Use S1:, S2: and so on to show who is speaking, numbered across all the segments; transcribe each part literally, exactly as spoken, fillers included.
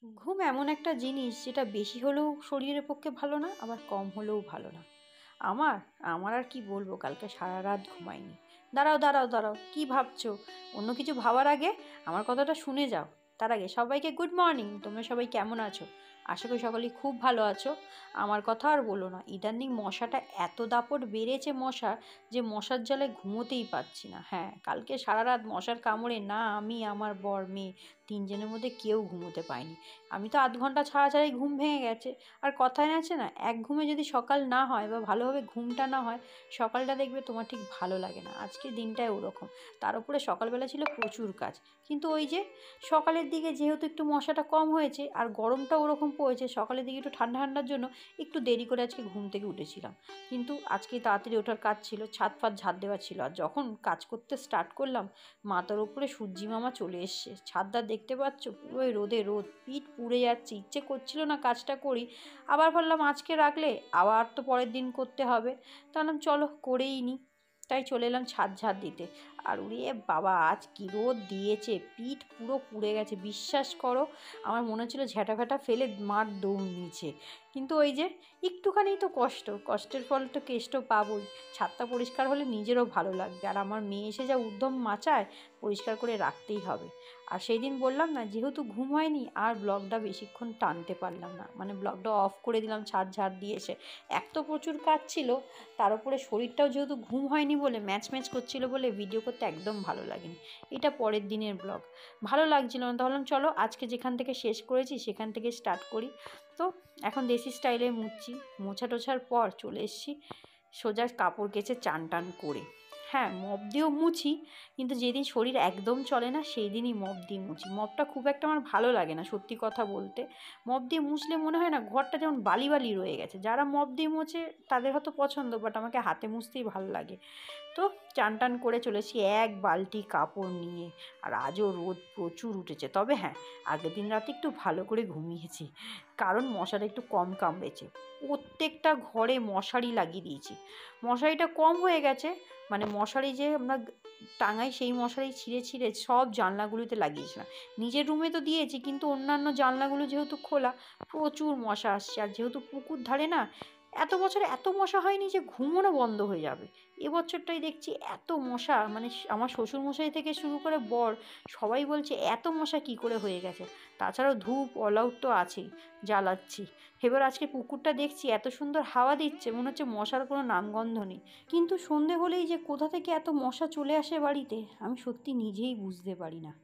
S1: ঘুম এমন একটা জিনিস যেটা বেশি হলেও শরীরের পক্ষে ভালো না, আবার কম হলেও ভালো না। আমার আমার আর কি বলবো, কালকে সারা রাত ঘুমাইনি। দাঁড়াও দাঁড়াও দাঁড়াও, কি ভাবছো? অন্য কিছু ভাবার আগে আমার কথাটা শুনে যাও। তার আগে সবাইকে গুড মর্নিং। তোমরা সবাই কেমন আছো? আশা করি সকলেই খুব ভালো আছো। আমার কথা আর বলো না, ইদানিং মশাটা এত দাপট বেড়েছে মশার, যে মশার জ্বালায় ঘুমোতেই পারছি না। হ্যাঁ, কালকে সারা রাত মশার কামড়ে না আমি, আমার বর, মেয়ে, তিনজনের মধ্যে কেউ ঘুমোতে পায়নি। আমি তো আধ ঘন্টা ছাড়া ছাড়াই ঘুম ভেঙে গেছে। আর কথায় আছে না, এক ঘুমে যদি সকাল না হয় বা ভালোভাবে ঘুমটা না হয়, সকালটা দেখবে তোমার ঠিক ভালো লাগে না। আজকে দিনটাই ওরকম। তার উপরে সকালবেলা ছিল প্রচুর কাজ, কিন্তু ওই যে সকালের দিকে যেহেতু একটু মশাটা কম হয়েছে আর গরমটা ওরকম পড়েছে, সকালের দিকে একটু ঠান্ডা ঠান্ডার জন্য একটু দেরি করে আজকে ঘুম থেকে উঠেছিলাম। কিন্তু আজকে তাড়াতাড়ি ওঠার কাজ ছিল, ছাদ ফাদ ঝাড় দেওয়া ছিল। আর যখন কাজ করতে স্টার্ট করলাম, মাথার উপরে সূর্যি মামা চলে এসছে। ছাদটা দেখতে পাচ্ছ, পুরোই রোদে রোদ, পিঠ পুড়ে যাচ্ছে। ইচ্ছে করছিল না কাজটা করি, আবার ভাবলাম আজকে রাখলে আবার তো পরের দিন করতে হবে। তাহলে চলো করেই নিই। তাই চলে এলাম ছাদ ঝাড় দিতে। আর উড়িয়ে বাবা, আজ কী রোদ দিয়েছে, পিঠ পুরো পুড়ে গেছে। বিশ্বাস করো, আমার মনে হচ্ছিল ঝ্যাঁটা ফ্যাটা ফেলে মার দৌড় নিচে। কিন্তু ওই যে একটুখানি তো কষ্ট, কষ্টের ফল তো কেষ্ট পাবোই। ছাদটা পরিষ্কার হলে নিজেরও ভালো লাগবে। আর আমার মেয়ে এসে যা উদ্যম মাচায়, পরিষ্কার করে রাখতেই হবে। আর সেই দিন বললাম না, যেহেতু ঘুম হয়নি আর ব্লগটা বেশিক্ষণ টানতে পারলাম না, মানে ব্লগটা অফ করে দিলাম ছাদ ঝাড় দিয়ে এসে। এক তো প্রচুর কাজ ছিল, তার উপরে শরীরটাও যেহেতু ঘুম হয়নি বলে ম্যাচ ম্যাচ করছিল বলে ভিডিও করতে একদম ভালো লাগেনি। এটা পরের দিনের ব্লগ, ভালো লাগছিল না। তাহলে চলো আজকে যেখান থেকে শেষ করেছি সেখান থেকে স্টার্ট করি। তো এখন দেশি স্টাইলে মুছছি। মোছা টোছার পর চলে এসেছি সোজা কাপড় কেচে চান টান করে। হ্যাঁ, মপ দিয়েও মুছি, কিন্তু যেদিন শরীর একদম চলে না সেই দিনই মপ দিয়ে মুছি। মপটা খুব একটা আমার ভালো লাগে না, সত্যি কথা বলতে। মপ দিয়ে মুছলে মনে হয় না ঘরটা যেমন বালি বালি রয়ে গেছে। যারা মপ দিয়ে মুছে তাদের হয়তো পছন্দ, বাট আমাকে হাতে মুছতেই ভালো লাগে। তো চান টান করে চলেছি এক বালতি কাপড় নিয়ে। আর আজও রোদ প্রচুর উঠেছে। তবে হ্যাঁ, আগের দিন রাতে একটু ভালো করে ঘুমিয়েছি, কারণ মশাটা একটু কম কামড়েছে। প্রত্যেকটা ঘরে মশারি লাগিয়ে দিয়েছি। মশারিটা কম হয়ে গেছে, মানে মশারি যে আমরা টাঙাই সেই মশারি ছিঁড়ে ছিঁড়ে সব জানলাগুলোতে লাগিয়েছিলাম। নিজের রুমে তো দিয়েছি, কিন্তু অন্যান্য জানলাগুলো যেহেতু খোলা, প্রচুর মশা আসছে। আর যেহেতু পুকুর ধারে না, এত বছরে এত মশা হয়নি যে ঘুমোনো বন্ধ হয়ে যাবে। এবছরটাই দেখছি এত মশা, মানে আমার শ্বশুরমশাই থেকে শুরু করে বর, সবাই বলছে এত মশা কি করে হয়ে গেছে। তাছাড়াও ধূপ অল আউট তো আছেই, জ্বালাচ্ছি। এবার আজকে পুকুরটা দেখছি এত সুন্দর হাওয়া দিচ্ছে, মনে হচ্ছে মশার কোনো নামগন্ধ নেই। কিন্তু সন্ধে হলেই যে কোথা থেকে এত মশা চলে আসে বাড়িতে, আমি সত্যি নিজেই বুঝতে পারি না।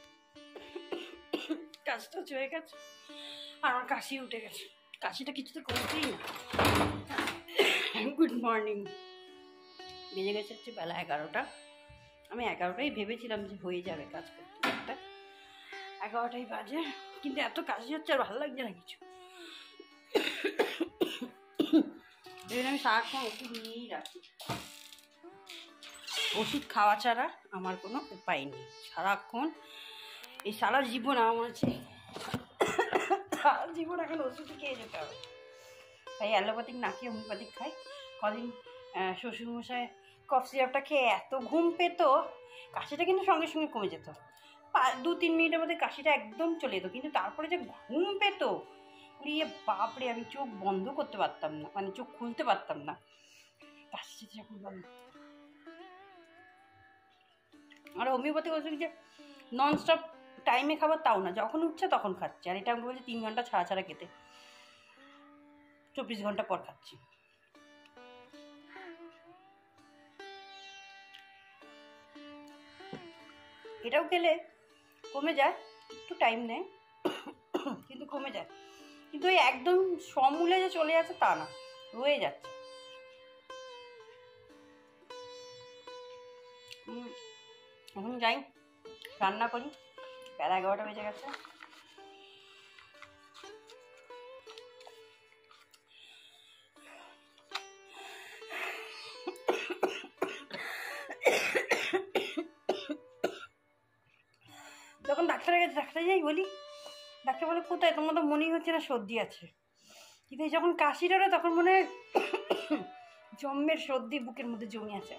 S1: কাশটা চলে গেছে আর আমার কাশি উঠে গেছে। কাশিটা কিছুতে কমছেই না। Good morning. বেজে গেছে হচ্ছে বেলা এগারোটা। আমি এগারোটাই ভেবেছিলাম যে হয়ে যাবে কাজ করতে করতে, এগারোটাই বাজে। কিন্তু এত কাশি হচ্ছে আর ভালো লাগছে না কিছু। আমি সারাক্ষণ ওষুধ নিয়েই রাখি। ওষুধ খাওয়া ছাড়া আমার কোনো উপায় নেই। সারাক্ষণ এই সারা জীবন আমার মনে হচ্ছে সারা জীবন এখন ওষুধ খেয়ে যেতে হবে। তাই অ্যালোপ্যাথিক না খেয়ে হোমিওপ্যাথিক খাই। কদিন শ্বশুরমশাই কফ সিরাপটা খেয়ে এত ঘুম পেত, কাশিটা কিন্তু সঙ্গে সঙ্গে কমে যেত। দু তিন মিনিটের মধ্যে কাশিটা একদম চলে যেত, কিন্তু তারপরে যে ঘুম পেত, উড়িয়ে বাপরে, আমি চোখ বন্ধ করতে পারতাম না, মানে চোখ খুলতে পারতাম না কাশিটা যখন বন্ধ। আর হোমিওপ্যাথিক ওষুধ যে ননস্টপ টাইমে খাবার তাও না, যখন উঠছে তখন খাচ্ছে। আর এটা আমাকে বলছে তিন ঘন্টা ছাড়া ছাড়া খেতে, চব্বিশ ঘন্টা পর খাচ্ছি। এটাও খেলে কমে যায়, একটু টাইম নেয় কিন্তু কমে যায়। কিন্তু ওই একদম সমূলে যে চলে যাচ্ছে তা না, রয়ে যাচ্ছে। এখন যাই রান্না করি, বেলা এগারোটা বেজে গেছে। যখন ডাক্তারের কাছে ডাক্তার যাই বলি, ডাক্তার বলে কোথায়, তোমার তো মনেই হচ্ছে না সর্দি আছে। কিন্তু যখন কাশিটা ওঠে তখন মনে হয় জম্মের সর্দি বুকের মধ্যে জমে আছে।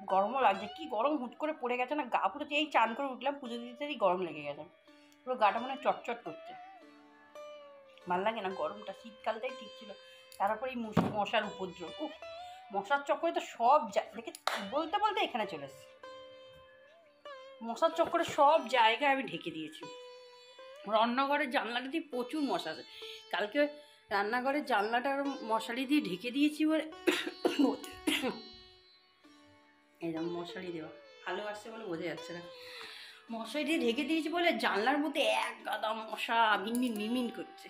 S1: গরমও লাগছে, কি গরম হুট করে পড়ে গেছে না, গা পুরো এই চান করে উঠলাম পুজো দিতেই গরম লেগে গেছে, পুরো গাটা মনে চটচট করছে, ভাল লাগে না গরমটা, শীতকালটাই ঠিক ছিল, তারপরে এই মশার উপদ্রব, উফ মশার চক্করে তো সব দেখে বলতে বলতে এখানে চলে এসেছে, মশার চক্করে সব জায়গায় আমি ঢেকে দিয়েছি। রান্নাঘরের জানলাটা দিয়ে প্রচুর মশা আছে, কালকে রান্নাঘরের জানলাটা মশারি দিয়ে ঢেকে দিয়েছি বলে এরকম মশারি দেওয়া ভালো আসছে বলে বোঝা যাচ্ছে না, মশারি দিয়ে ঢেকে দিয়েছি বলে জানলার মধ্যে এক গাদা মশা মিনমিন মিনমিন করছে,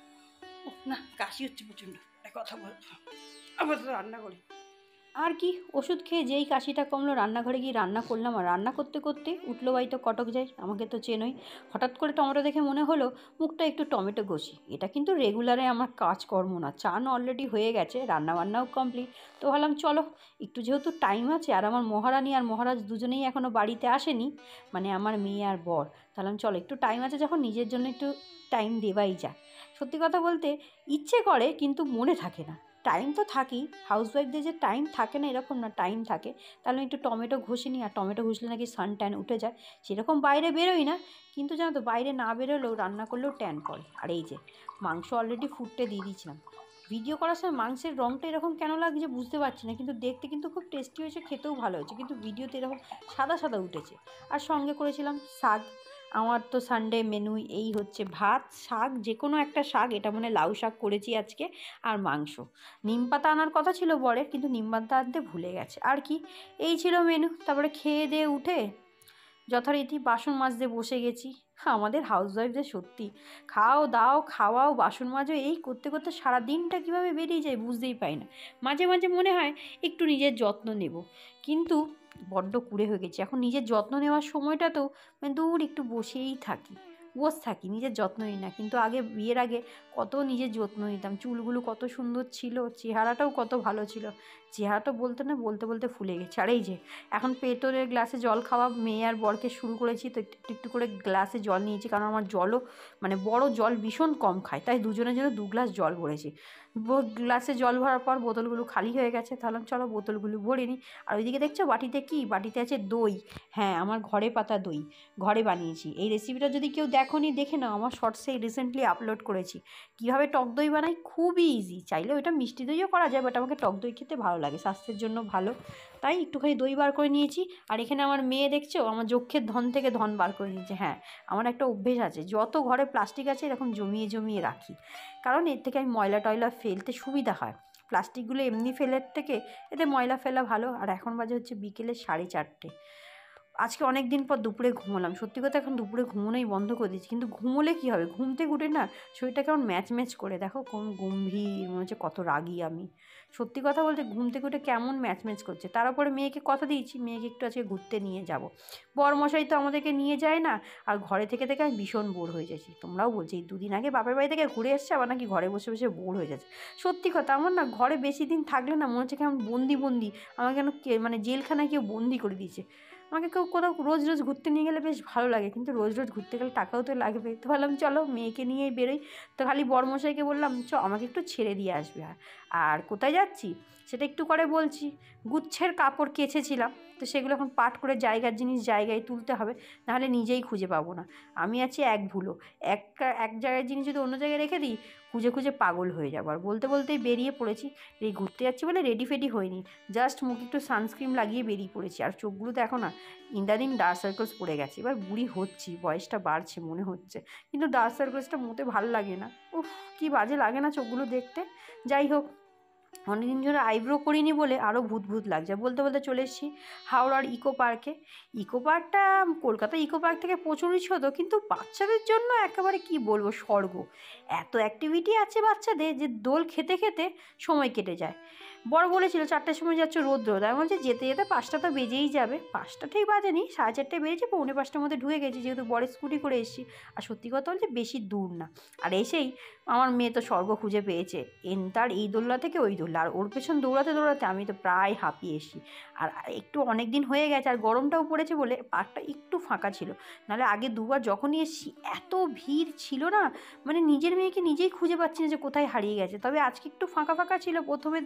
S1: না কাশি হচ্ছে প্রচণ্ড, কথা বলবো আবার রান্না করি আর কি, ওষুধ খেয়ে যেই কাশিটা কমলো রান্নাঘরে গিয়ে রান্না করলাম, আর রান্না করতে করতে উঠলো বাই তো কটক যাই, আমাকে তো চেনই, হঠাৎ করে টমেটো দেখে মনে হলো মুখটা একটু টমেটো ঘষি, এটা কিন্তু রেগুলারে আমার কাজকর্ম না, চান অলরেডি হয়ে গেছে, রান্নাবান্নাও কমপ্লিট, তো ভাবলাম চলো একটু যেহেতু টাইম আছে, আর আমার মহারানী আর মহারাজ দুজনেই এখনও বাড়িতে আসেনি, মানে আমার মেয়ে আর বর, তাহলে চলো একটু টাইম আছে যখন নিজের জন্য একটু টাইম দেওয়াই যায়, সত্যি কথা বলতে ইচ্ছে করে কিন্তু মনে থাকে না, টাইম তো থাকেই, হাউসওয়াইফদের যে টাইম থাকে না এরকম না, টাইম থাকে, তাহলে একটু টমেটো ঘষে নিই, আর টমেটো ঘষলে নাকি সান ট্যান উঠে যায়, সেরকম বাইরে বেরোই না, কিন্তু জানো তো বাইরে না বেরোলেও রান্না করলেও ট্যান পড়ে, আর এই যে মাংস অলরেডি ফুটতে দিয়ে দিয়েছিলাম, ভিডিও করার সময় মাংসের রঙটা এরকম কেন লাগছে বুঝতে পারছি না, কিন্তু দেখতে কিন্তু খুব টেস্টি হয়েছে, খেতেও ভালো হয়েছে, কিন্তু ভিডিওতে এরকম সাদা সাদা উঠেছে, আর সঙ্গে করেছিলাম শাক, আমার তো সানডে মেনু এই হচ্ছে ভাত শাক, যে কোনো একটা শাক, এটা মানে লাউ শাক করেছি আজকে, আর মাংস, নিম পাতা আনার কথা ছিল বরের, কিন্তু নিম পাতা আনতে ভুলে গেছে, আর কি এই ছিল মেনু, তারপরে খেয়ে দিয়ে উঠে যথারীতি বাসন মাজতে বসে গেছি, আমাদের হাউসওয়াইফদের সত্যি খাও দাও খাওয়াও বাসন মাজো এই করতে করতে সারা দিনটা কীভাবে বেরিয়ে যায় বুঝতেই পাই না, মাঝে মাঝে মনে হয় একটু নিজের যত্ন নেব, কিন্তু বড্ড কুড়ে হয়ে গেছি এখন, নিজের যত্ন নেওয়ার সময়টা তো মানে দূর একটু বসেই থাকি, বসে থাকি, নিজের যত্ন নিই না, কিন্তু আগে বিয়ের আগে কত নিজের যত্ন নিতাম, চুলগুলো কত সুন্দর ছিল, চেহারাটাও কত ভালো ছিল, চেহারাটা বলতে না বলতে বলতে ফুলে গেছে, আর এই যে এখন পেটরের গ্লাসে জল খাওয়া মেয়ে আর বরকে শুরু করেছি, তো একটু একটু করে গ্লাসে জল নিয়েছি, কারণ আমার জলও মানে বড় জল ভীষণ কম খায়, তাই দুজনের জন্য দু গ্লাস জল ভরেছি, গ্লাসে জল ভরার পর বোতলগুলো খালি হয়ে গেছে, তাহলে চলো বোতলগুলো ভরে নিই, আর ওইদিকে দেখছো বাটিতে কি, বাটিতে আছে দই, হ্যাঁ আমার ঘরে পাতা দই, ঘরে বানিয়েছি, এই রেসিপিটা যদি কেউ দেখো নি দেখে নাও, আমার শর্টসে রিসেন্টলি আপলোড করেছি, কীভাবে টক দই বানাই, খুবই ইজি, চাইলে ওইটা মিষ্টি দইও করা যায়, বাট আমাকে টক দই খেতে ভালো লাগে, স্বাস্থ্যের জন্য ভালো, তাই একটুখানি দই বার করে নিয়েছি, আর এখানে আমার মেয়ে দেখছো আমার যক্ষের ধন থেকে ধন বার করে নিয়েছে, হ্যাঁ আমার একটা অভ্যেস আছে, যত ঘরে প্লাস্টিক আছে এরকম জমিয়ে জমিয়ে রাখি, কারণ এর থেকে আমি ময়লা টয়লা ফেলতে সুবিধা হয়, প্লাস্টিকগুলো এমনি ফেলার থেকে এতে ময়লা ফেলা ভালো, আর এখন বাজে হচ্ছে বিকেলে সাড়ে চারটে, আজকে অনেক দিন পর দুপুরে ঘুমোলাম, সত্যি কথা এখন দুপুরে ঘুমোনোই বন্ধ করে দিয়েছি, কিন্তু ঘুমোলে কী হবে, ঘুম থেকে উঠে না শরীরটা কেমন ম্যাচ ম্যাচ করে, দেখো কোন গম্ভীর মনে হচ্ছে কত রাগী আমি, সত্যি কথা বলতে ঘুম থেকে উঠে কেমন ম্যাচ ম্যাচ করছে, তার উপরে মেয়েকে কথা দিয়েছি মেয়েকে একটু আজকে ঘুরতে নিয়ে যাব, বরমশাই তো আমাদেরকে নিয়ে যায় না, আর ঘরে থেকে থেকে আমি ভীষণ বোর হয়ে যাচ্ছি, তোমরাও বলছি এই দুদিন আগে বাপের বাড়ি থেকে ঘুরে এসছে, আবার নাকি ঘরে বসে বসে বোর হয়ে যাচ্ছে, সত্যি কথা আমার না ঘরে বেশি দিন থাকলে না মনে হচ্ছে কেমন বন্দি বন্দি, আমাকে কেন মানে জেলখানায় কেউ বন্দি করে দিয়েছে, আমাকে কেউ কোথাও রোজ রোজ ঘুরতে নিয়ে গেলে বেশ ভালো লাগে, কিন্তু রোজ রোজ ঘুরতে গেলে টাকাও তো লাগবে, তো ভাবলাম চলো মেয়েকে নিয়েই বেরোই, তো খালি বরমশাইকে বললাম চ আমাকে একটু ছেড়ে দিয়ে আসবে, আর কোথায় যাচ্ছি সেটা একটু করে বলছি, গুচ্ছের কাপড় কেচেছিলাম, তো সেগুলো এখন পাট করে জায়গার জিনিস জায়গায় তুলতে হবে, নাহলে নিজেই খুঁজে পাবো না, আমি আছি এক ভুলো, এক এক জায়গার জিনিস যদি অন্য জায়গায় রেখে দিই খুঁজে খুঁজে পাগল হয়ে যাবো, আর বলতে বলতেই বেরিয়ে পড়েছি, এই ঘুরতে যাচ্ছি বলে রেডি ফেডি হয়নি, জাস্ট মুখে একটু সানস্ক্রিন লাগিয়ে বেরিয়ে পড়েছি, আর চোখগুলো তো এখন না ইন্দাদিন ডার্ক সার্কেলস পড়ে গেছে, এবার বুড়ি হচ্ছি বয়সটা বাড়ছে মনে হচ্ছে, কিন্তু ডার্ক সার্কেলসটা মোটে ভালো লাগে না, উফ কী বাজে লাগে না চোখগুলো দেখতে, যাই হোক অনেকদিন ধরে আইব্রো করিনি বলে আরও ভূত ভূত লাগছে, বলতে বলতে চলে এসেছি হাওড়ার ইকো পার্কে, ইকো পার্কটা কলকাতা ইকো পার্ক থেকে প্রচুরই ছোট, কিন্তু বাচ্চাদের জন্য একেবারে কি বলবো স্বর্গ, এত অ্যাক্টিভিটি আছে বাচ্চাদের যে দোল খেতে খেতে সময় কেটে যায়, বড় বলেছিল চারটার সময় যাচ্ছ রোদ রোদ, আমি বলছি যেতে যেতে পাঁচটা তো বেজেই যাবে, পাঁচটা ঠিক বাজেনি সাড়ে চারটায় বেরিয়েছি, পৌনে পাঁচটার মধ্যে ঢুকে গেছি, যেহেতু বড় স্কুটি করে এসেছি, আর সত্যি কথা বলছে বেশি দূর না, আর এসেই আমার মেয়ে তো স্বর্গ খুঁজে পেয়েছে, এন তার এই দোলনা থেকে ওই দোলনা, আর ওর পেছন দৌড়াতে দৌড়াতে আমি তো প্রায় হাঁপিয়ে এসি, আর একটু অনেক দিন হয়ে গেছে আর গরমটাও পড়েছে বলে পার্কটা একটু ফাঁকা ছিল, নাহলে আগে দুবার যখনই এসেছি এত ভিড় ছিল না, মানে নিজের মেয়েকে নিজেই খুঁজে পাচ্ছি না যে কোথায় হারিয়ে গেছে, তবে আজকে একটু ফাঁকা ফাঁকা ছিল প্রথমের দিকে,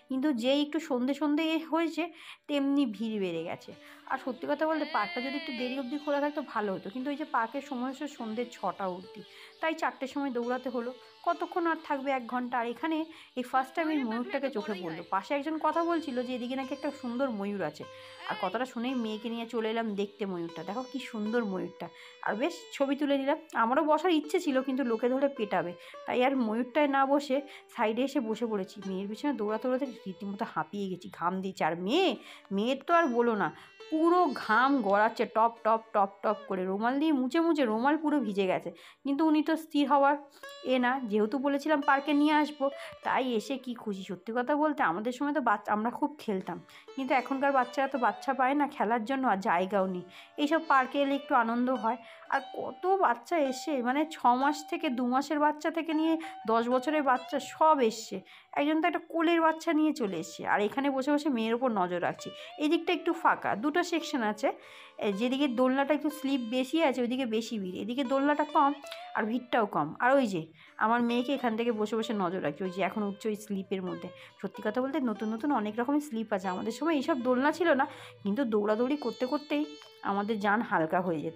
S1: কিন্তু যেই একটু সন্ধে সন্ধে হয়েছে তেমনি ভিড় বেড়ে গেছে। আর সত্যি কথা বলতে পার্কটা যদি একটু দেরি অবধি খোলা থাকতো ভালো হতো, কিন্তু ওই যে পার্কের সময় হচ্ছে সন্ধ্যে ছটা অবধি, তাই চারটের সময় দৌড়াতে হলো। কতক্ষণ আর থাকবে, এক ঘন্টা। আর এখানে এই ফার্স্ট টাইম এই ময়ূরটাকে চোখে পড়লো। পাশে একজন কথা বলছিল যে এদিকে নাকি একটা সুন্দর ময়ূর আছে, আর কথাটা শুনেই মেয়েকে নিয়ে চলে এলাম দেখতে ময়ূরটা। দেখো কি সুন্দর ময়ূরটা, আর বেশ ছবি তুলে নিলাম। আমারও বসার ইচ্ছে ছিল কিন্তু লোকে ধরে পেটাবে, তাই আর ময়ূরটায় না বসে সাইডে এসে বসে পড়েছি। মেয়ের পিছনে দৌড়াতে দৌড়াতে রীতিমতো হাঁপিয়ে গেছি, ঘাম দিচ্ছে। আর মেয়ে মেয়ের তো আর বলো না, পুরো ঘাম গড়াচ্ছে টপ টপ টপ টপ করে, রুমাল দিয়ে মুছে মুছে রুমাল পুরো ভিজে গেছে। কিন্তু উনি তো স্থির হওয়ার এ না, যেহেতু বলেছিলাম পার্কে নিয়ে আসবো, তাই এসে কি খুশি। সত্যি কথা বলতে আমাদের সময় তো বাচ্চা আমরা খুব খেলতাম, কিন্তু এখনকার বাচ্চারা তো বাচ্চা পায় না খেলার জন্য, আর জায়গাও নেই। এইসব পার্কে এলে একটু আনন্দ হয়। আর কত বাচ্চা এসে, মানে ছ মাস থেকে দু মাসের বাচ্চা থেকে নিয়ে দশ বছরের বাচ্চা সব এসছে। একজন তো একটা কোলের বাচ্চা নিয়ে চলে এসছে, আর এখানে বসে বসে মেয়ের ওপর নজর রাখছি। এই দিকটা একটু ফাঁকা, দুটো সেকশন আছে। যেদিকে দোলনাটা একটু স্লিপ বেশি আছে ওইদিকে বেশি ভিড়, এদিকে দোলনাটা কম আর ভিড়টাও কম। আর ওই যে আমার মেয়েকে এখান থেকে বসে বসে নজর রাখছি, ওই যে এখন উঠছে ওই স্লিপের মধ্যে। সত্যি কথা বলতে নতুন নতুন অনেক রকমের স্লিপ আছে, আমাদের সময় এইসব দোলনা ছিল না, কিন্তু দৌড়াদৌড়ি করতে করতেই আমাদের জান হালকা হয়ে যেত।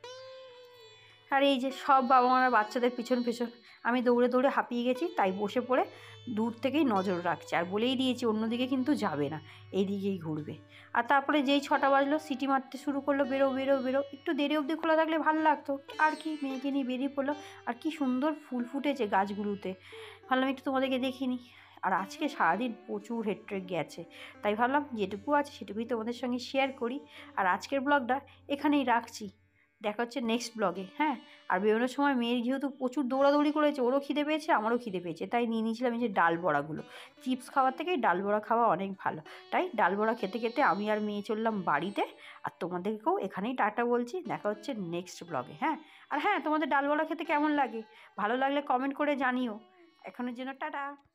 S1: আর এই যে সব বাবা মারা বাচ্চাদের পিছন পিছন, আমি দৌড়ে দৌড়ে হাঁপিয়ে গেছি, তাই বসে পড়ে দূর থেকেই নজর রাখছে। আর বলেই দিয়েছি অন্যদিকে কিন্তু যাবে না, এই দিকেই ঘুরবে। আর তারপরে যেই ছটা বাজলো সিটি মারতে শুরু করলো, বেরো বেরো বেরো। একটু দেরি অবধি খোলা থাকলে ভালো লাগতো। আর কি, মেয়েকে নিয়ে বেরিয়ে পড়লো। আর কি সুন্দর ফুল ফুটেছে গাছগুলোতে, ভাবলাম একটু তোমাদেরকে দেখিনি। আর আজকে সারাদিন প্রচুর হেডট্রেক গেছে, তাই ভাবলাম যেটুকু আছে সেটুকুই তোমাদের সঙ্গে শেয়ার করি। আর আজকের ব্লগটা এখানেই রাখছি, দেখা হচ্ছে নেক্সট ব্লগে। হ্যাঁ, আর বেরোনোর সময় মেয়ের যেহেতু প্রচুর দৌড়াদৌড়ি করেছে, ওরও খিদে পেয়েছে আমারও খিদে পেয়েছে, তাই নিয়ে নিয়েছিলাম এই যে ডাল বড়াগুলো। চিপস খাওয়ার থেকে ডাল বড়া খাওয়া অনেক ভালো, তাই ডাল বড়া খেতে খেতে আমি আর মেয়ে চললাম বাড়িতে। আর তোমাদেরকেও এখানেই টাটা বলছি, দেখা হচ্ছে নেক্সট ব্লগে। হ্যাঁ, আর হ্যাঁ, তোমাদের ডাল বড়া খেতে কেমন লাগে ভালো লাগলে কমেন্ট করে জানিও। এখনের জন্য টাটা।